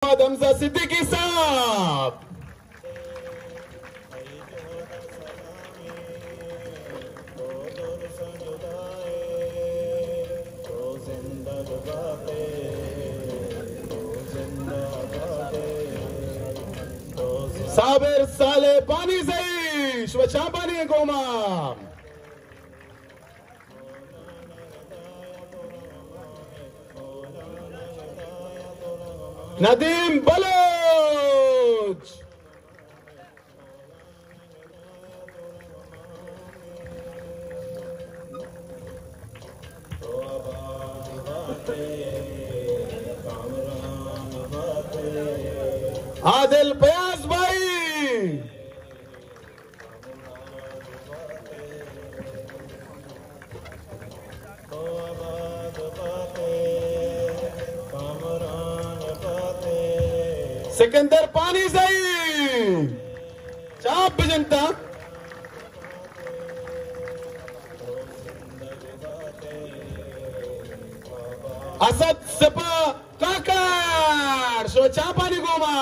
मोहम्मद हमजा सिद्दीकी साहब। साबिर साले पानी सही स्वच्छा पानी गोमा। नदीम बलोच। आदिल फयाज भाई। सिकंदर पानी सही चाप जनता। असद सपा काकर सो चापानी गोमा।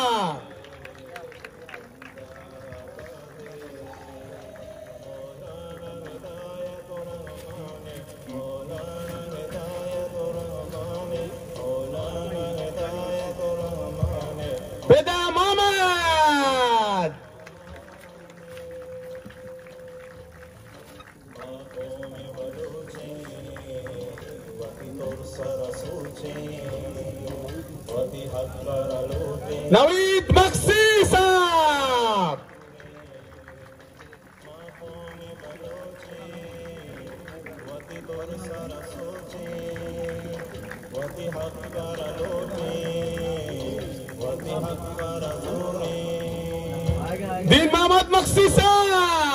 बेदा मोहम्मद। नवीद मक्सी साहब। दीन मोहम्मद मक्सी साहब।